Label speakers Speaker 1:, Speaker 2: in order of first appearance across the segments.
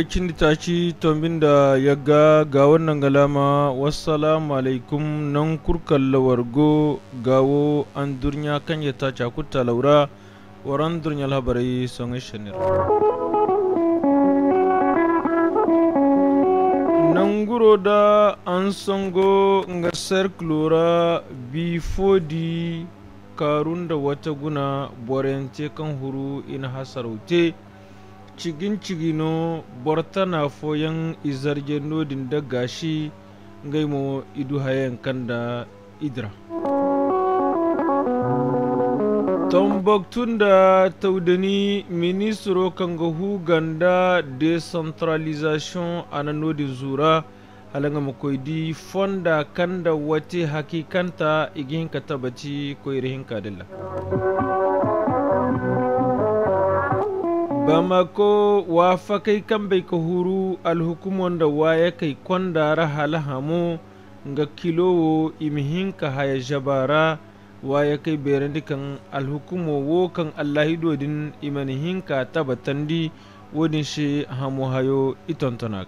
Speaker 1: ga cindi taci tombinda yagga ga wannan galama wassalamu alaikum nan kurkalla wargo gawo an durnya kan yata cakuta laura waran durnya labarai son shanir nan guro da an songo nga serklora bifodi karun da wata guna borente kan huru ina hasaraute cigin cigino bortana foyan izarje nodin da gashi ngaimo idu hayan kanda idra tombaktun da taudani ministro kanga huganda decentralisation ana nodin zura halanga makoidi fonda kanda wate hakikanta igin katabati koirihin kadilla Bamako wa fakai kan bai ka huru alhukumon da waya kai kwandara halahamu ga kilowo imihin ka haya jabara waya kai beren dikan alhukumo wo kan allahidodin imanihin ka tabatandi wodin shi hamu hayo itontonak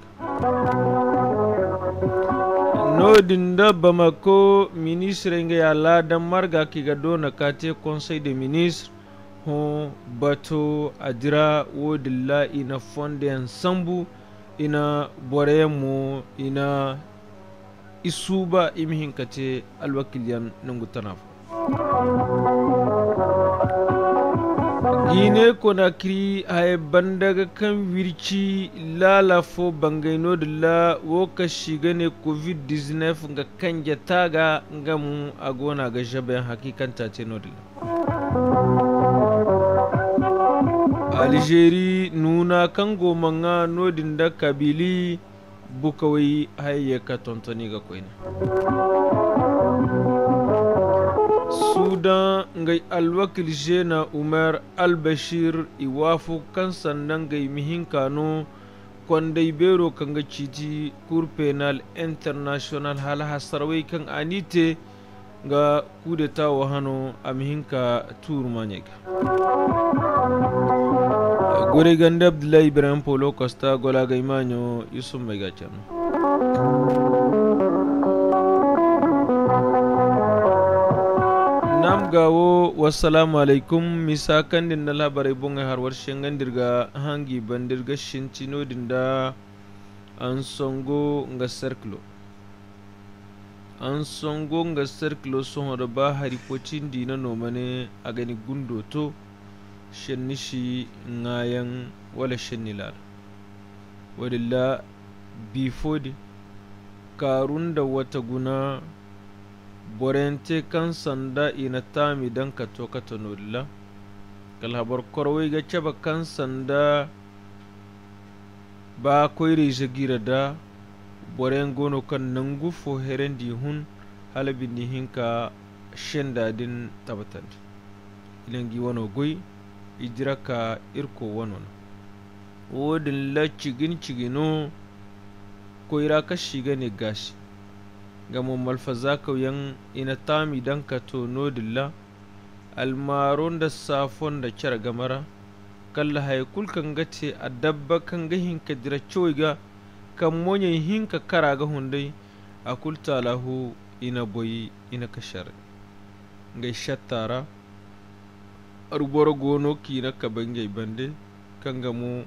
Speaker 1: nodin da Bamako ministre nga ya ladan marga ki ga dona kate conseil de ministre hon bato adira wodilla ina fonde sambu ina boremu ina isuba imihin kate alwakiliyan nangu tanaf gine konakri ay bandaga kan wirci lalafo bangaino dilla wo ka shigane covid-19 nga kanja taga ngamu agona ga jaben hakikanta te nodilla Algeria nuna kango manga nodin da kabili bukawai hayyaka tontoni ga koina Sudan ngai alwakil jena Umar al-Bashir iwafu kan sannan gai mihin kano kwandai bero kan ga citi Cour Penal International hal hasarwai kan anite ga kudeta wa hano a mihinka turmanyega gore ganda Abdullahi Ibrahim Polo Costa gola ga imanyo Yusuf mai gacano nam gawo wassalamu alaikum misakan din na labarai bunga harwar shengan dirga hangi bandirga shintino dinda an songo nga serklo an songo nga serklo son da ba haripocin dina nomane a gani gundo to shennishi ngayan wala shennilal wadilla bifodi karun da wata guna borente kan sanda ina tami dan kato kato nodilla kalhabar korwai ga caba kan sanda ba koire jagira da boren gono kan nangu fo herendi hun halabin hinka shendadin tabatan ilangi wano goy idiraka irko wanon wodin la cigino koira ka shiga ne gashi gamo malfaza kauyan ina tami dan ka tono dilla almaron da safon da kyar gamara kalla haikul kan gace a dabba kan ga hinka dira coiga kan monyen hinka kara ga hundai a kulta lahu ina boyi ina kashar ngai shattara arboro gono kina ka bangai bande kan gamo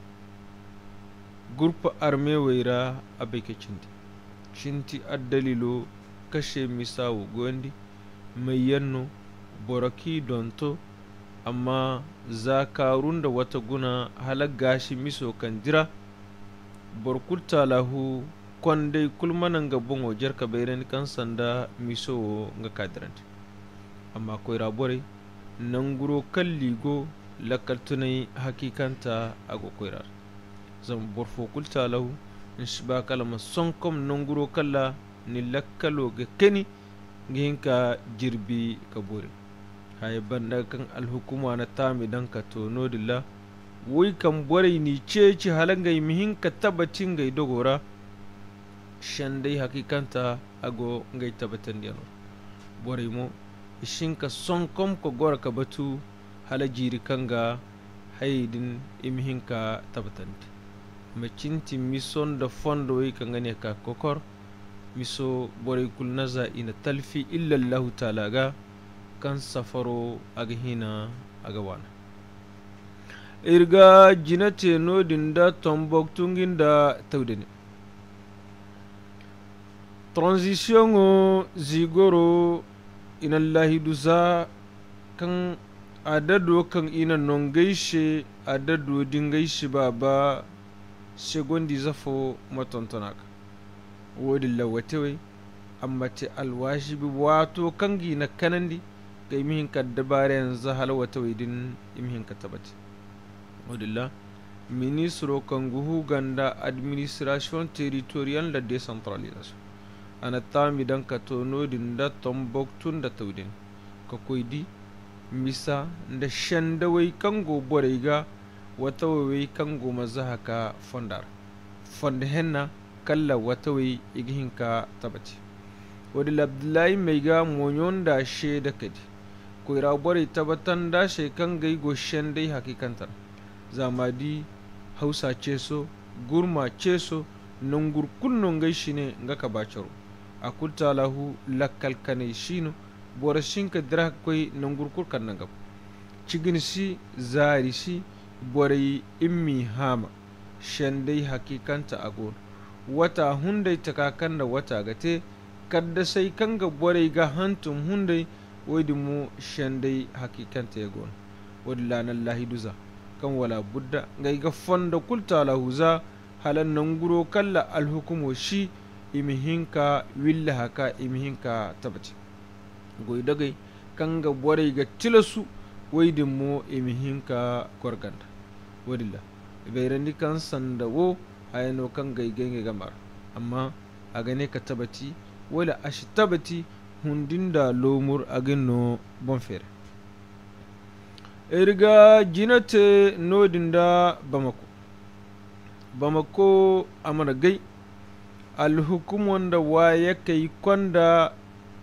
Speaker 1: gurpa arme waira abeke cinti addalilo kashe misawo gondi mai yanno boraki donto amma zakarun da wata guna halagashi miso kan jira borkulta lahu kwandai kulmanan gabon wajar ka bayan kan sanda miso ga kadiranti amma koi rabore nan guro kalligo lakaltunai hakikanta a gokoirar zan borfo kulta lahu in shi ba kalama son kom nan guro kalla ni lakkalo ga keni gihinka jirbi ka bore hay banda kan alhukuma na tami dan ka tono dilla wai kan bore ni ceci halangai mihin ka tabbacin gai dogora shandai hakikanta ago ngai tabbatan diyano bore mo ishin ka son kom ko gora ka batu hala jiri kanga haidin imihin ka tabbatan macinti mison da fondo wai kan gane ka kokor miso borai kulnaza ina talfi illa Allah ta'ala ga kan safaro aga hina aga wana irga jinate no dinda tombok tungin da tawdene transition o zigoro ina Allah duza kan adado kan ina non gaishe adado din gaishe baba segondi zafo matontonaka wodi lawatewe amma te alwajibi wato kangi na kanandi ga imihin ka dabare yanzu halwatewe din imihin ka tabati wodilla ministro kanguhu ganda administration territorial da decentralisation ana tami dan ka tono din da tomboktun da tawdin ka koydi misa da shandawai kango boreyga wata wai kango mazahaka fondar fonda henna kalla wata wai igihinka tabati wadi abdullahi mai ga monyon da she da kadi ko ira borey tabatan da she kan gai go shandai hakikantar zamadi hausa ceso gurma ceso nungur kunnon gai shine nga ka bacaro akulta lahu lakkal kanai shino borashinka dira koi nangurkur kan nangam ciginsi zarisi borai immi hama shandai hakikanta agon wata hundai takakan da wata gate kadda sai kanga borai ga hantum hundai wadimu shandai hakikanta yagon wadillanan lahiduza kan wala budda ngai ga fonda kulta lahuza halan nanguro kalla alhukumo shi imihinka willa haka imihinka tabati goy dagay kanga boray ga tilasu waydin mo emihinka gorganda wadilla beyrandi kan sanda wo hayno kanga genge gamar amma agane ka tabati wala ashi tabati hundinda lomur agenno bonfere erga jinate nodinda bamako amana gay alhukum wanda waya kai kwanda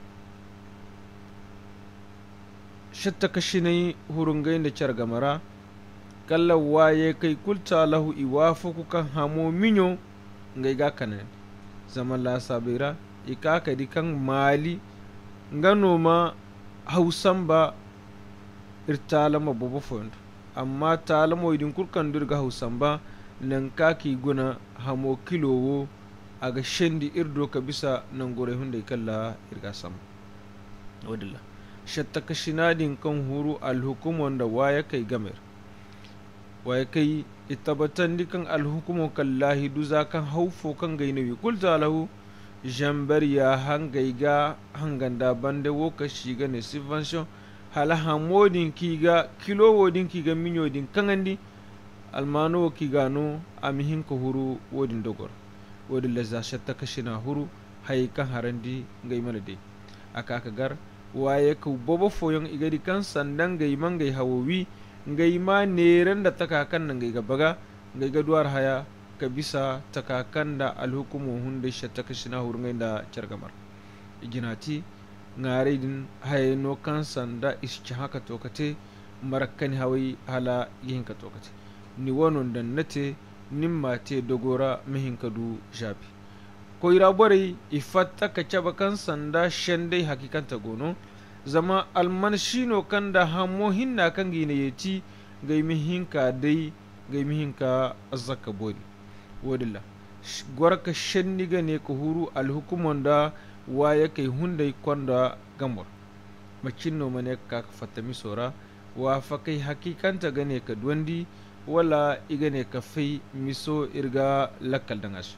Speaker 1: shatta kashinai hurungai da car gamara kalla waye kai kulta lahu iwafu kukan hamo minyo ngai ga kanan zaman la sabira ikaka di kan mali ngano ma hausan ba irtalama bobo fond amma talamo idin kulkan durga hausan ba nan kaki guna hamo kilowo aga shendi irdo ka bisa nan gore hunde kalla irga sam wadilla shatta kashinadin kan huru alhukum wanda waya kai gamer waya kai itabatan dikan alhukumo kallahi duza kan haufo kan gainawi kulta lahu jambar ya hangaiga hanganda bande wo ka shiga ne subvention hala hamodin kiga kilo wodin kiga minyodin kangandi almano kigano amihin ka huru wodin dogor wodin lazza shatta kashina huru hay kan harandi gaimala de aka gar waye ka bobo foyon igadi kan sandan gai man gai hawowi gai ma neren da takakan nan gai gabaga gai gaduwar haya ka bisa takakan da alhukumu hunde shatta kashina hurun da chargamar iginati ngare din haye no kan sanda iski haka tokate marakani hawi hala yin ka tokate ni wonon dan nate nimmate dogora mihin kadu jabi ko ira bore ifatta ka caba kan sanda shandai hakikanta gono zama alman shino kan da hamo hinna kan gine yeti gai mihinka dai gai mihinka azzaka bodi wodilla gwarka shanniga ne ko huru alhukumon da waya kai hundai kwanda gamor macinno mane ka fatami sora wa fa kai hakikanta gane ka duwandi wala igane ka fai miso irga lakkal dangas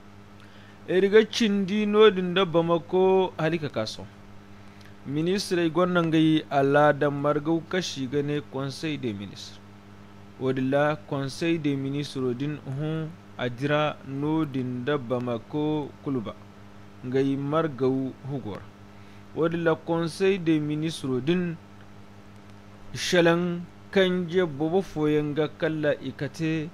Speaker 1: irga cindi nodin da bamako halika kaso ministre gwannan gai ala da margau kashi gane conseil des ministres wadilla conseil des ministres din adira nodin da bamako kuluba ngai margau hugor wadilla conseil des ministres din shalan kanje bobo foyen ga kalla ikate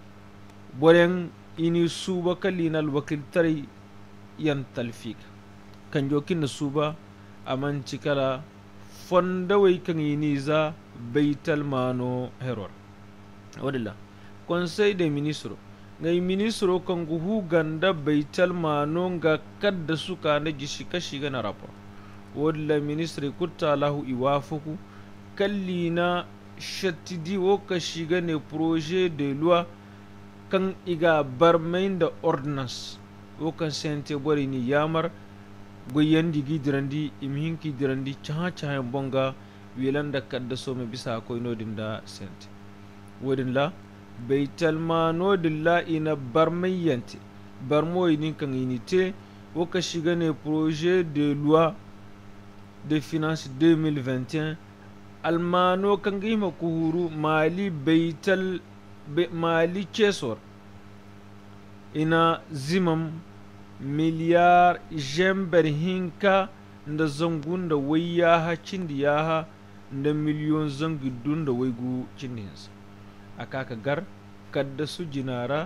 Speaker 1: boren ini suba kallinal wakiltari yan talfik kanjo kinna suba aman cikala fonda wai kan yini za baital mano heror wadilla conseil des ministres ngai ministro kan guhu ganda baital mano ga kadda suka na gishi kashi ga na rapport wala ministre kutta lahu iwafuku kallina shattidi wo kashi ga ne projet de loi kan iga barmain da ordonnance wo kan sente bori ni yamar goyandi gidirandi imhinki dirandi chaha bonga wilanda kadda so me bisa ko inodin da sente wodin la baital mano dilla ina barmayante barmoy nin kan unité wo ka shiga ne projet de loi de finance 2021 almano kan gima kuhuru mali baital mali cesor ina zimam miliyar jember hinka da zangun da wayya ha cindi yaha da miliyon zangidun da waygu cindinsa akaka gar kadda su jinara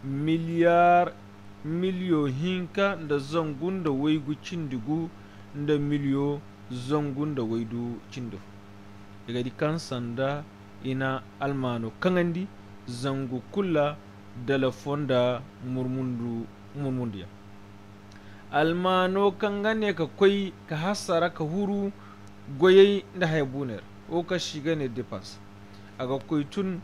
Speaker 1: miliyo hinka da zangun da waygu cindigu da miliyo zangun da waydu cindu daga di kan sanda ina almano kangandi zangu kula da fonda murmundiya almano kangane ka koi ka hasara ka huru goyai da haibunar o ka shiga ne defense aga koi tun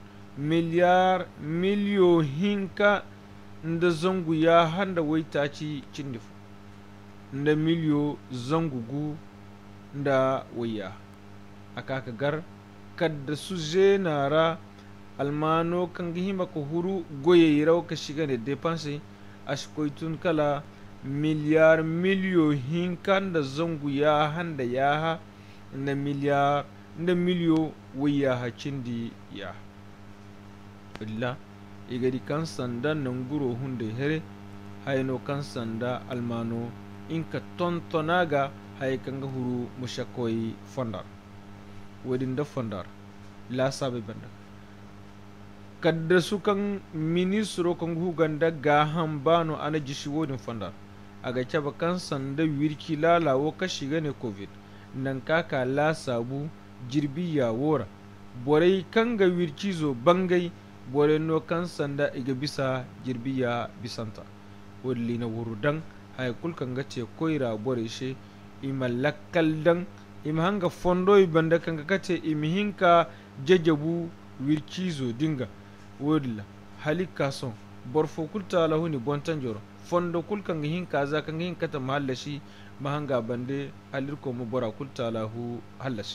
Speaker 1: miliyo hinka da zangu ya handa waita ci cindifu da miliyo zangugu da waya aka ka gar kadda su zenara almano kan hima ko huru goye raw ka shiga ne dépense ashkoitun kala miliyo hinkan da zangu ya handa yaha na miliyo waya ha cindi ya illa igadi kan sanda nan guro hunde here hayno kan sanda almano inka tontonaga hay kanga huru mushakoi fondar wadin da fondar la sabe banda kadda sukan ministro kan huganda ga hambano ana jishi wodin fondar aga caba kan sanda wirki lalawo ka shiga ne covid nan kaka la sabu jirbi ya wora borai kan ga wirki zo bangai bore no kan sanda iga bisa jirbi ya bisanta wadli na wurudan hay kulkan ga ce koira bore she ima lakkal dan ima hanga fondo banda kan ga kace imi hinka jajabu wirkizo dinga wodla halika son borfo kulta lahuni bontan joro fondo kulkan ga hinka za kan ga hinka ta mahallashi mahanga bande halirko mu bora kulta lahu hallashi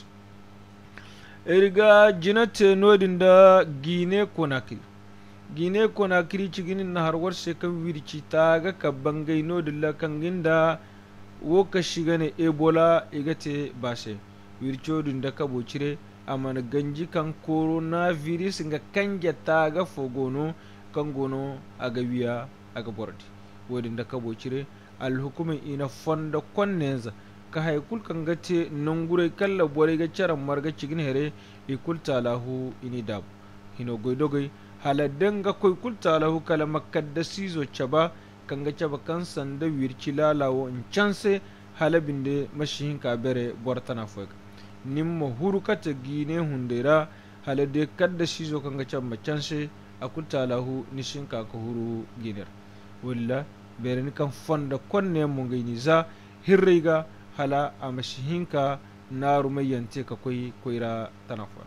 Speaker 1: irga jinate nodin da gine konakiri ciginin na harwar kan wirci ta ga kabban gai nodin la kan ginda woka shiga ne ebola igate bashe wircodin da kabo cire amana ganji kan coronavirus ga kanja ta ga fogono kan gono aga wiya aga bordi wodin da kabo cire alhukumin ina fonda konnenza ka haikul kan gace nangure kalla bore ga caran marga cigin here ikul talahu ini dab hino goidogai haladden ga koi kul talahu kala makadda sizo caba kan ga caba kan sanda wirci lalawo in canse halabin da mashihin ka bere bortana foga nimma huru kata gine hundera halade kadda sizo kan ga caba canse akul talahu nishin ka ka huru giner walla bere ni kan fonda konne mun gaini za hirriga hala a mashihinka na rumayyance ka koira tanafa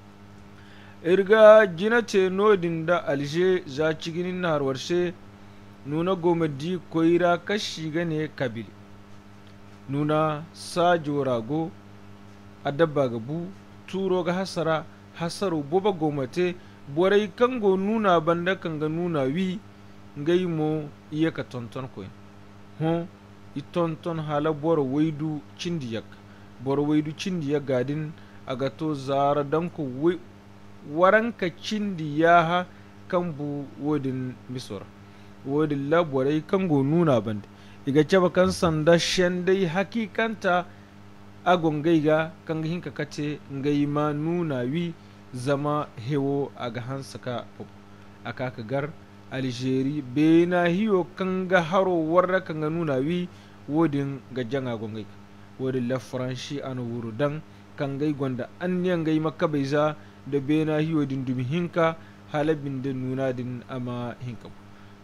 Speaker 1: irga jina ce nodin da alje za ciginin na harwarshe nuna gomadi koira kashi gane kabili nuna sajo rago a dabba gabu turo ga hasaru boba gomate borai kango nuna banda kanga nuna wi ngai mo iya ka tonton koyin itonton hala boro waidu cindiyak gadin agato zara danko waranka cindiyaha kambu wodin misora wodin laborai kango nuna bande iga caba kan sanda shendai hakikanta agongaiga kan hinka kace ngai ma nuna wi zama hewo aga hansaka akaka gar algeri bena hiyo kanga haro warra kanga nuna wi wodin gajanga gongai wodin la franchi an wuru dan kangai gonda anyan gai makka baiza da bena hiyo din dumi hinka halabin da nuna din ama hinka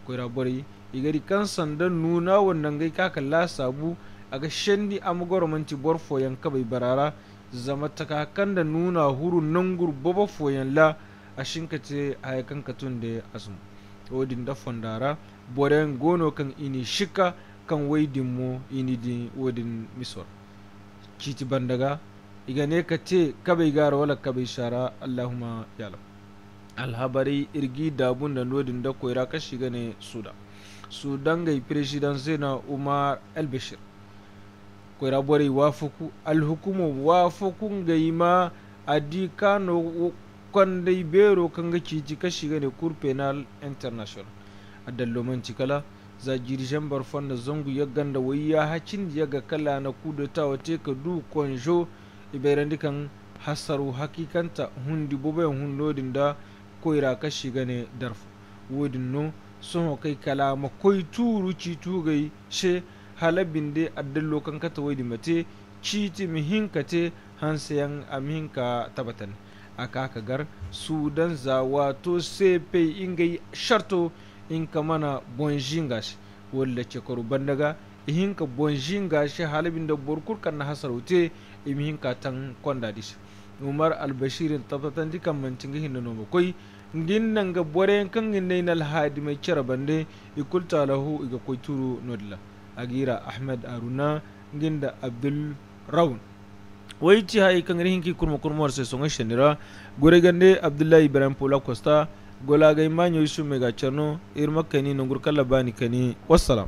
Speaker 1: koira bori igari kan sanda nuna wannan gai kaka la sabu aga shendi am goromanti bor foyan kabai barara zama takakan da nuna huru nangur bobo foyan la a shinkate hayakan katun da asum odin da fondara boren gono kan ini shika kan waidin mo ini din wodin misor kiti bandaga igane kate kabai gara wala kabai shara allahumma yalam alhabari irgi dabun da nodin da koira ka shiga ne sudan gai president zena umar al-bashir koira bori wafuku alhukumu wafukun gai ma adi kano kwandai bero kan ga kiti ka shiga ne cour penal international adalloman cikala za jirjan barfan da zangu ya ganda wai ya hacin ya ga kala na kudeta wate ka du konjo iberan kan hasaru hakikanta hundi bobayan hundodin da koira ka shiga ne darfu wodin no sun kai kala ma koi turu ci tugai she halabin de addallo kan kata wadi mate citi mihinkate hansayan aminka tabatan aka gar sudan za wato sepe ingai sharto in ka mana bonjinga shi walla ce karu bandaga ihinka bonjinga shi halabin da burkur kan na hasarute imihinka tan kwanda dishi umar albashirin tabatan dikan mancinga hinda no koi ginnan ga bore kan ginne nal hadi mai kira bande ikulta lahu iga koituru nodla agira ahmed aruna ginda abdul raun wai ci hay kan rihinki kurmar sai songa shenira gore gande abdullahi ibrahim pola costa gola ga manyo isu mega charno irma kani nongur kala bani kani wassalam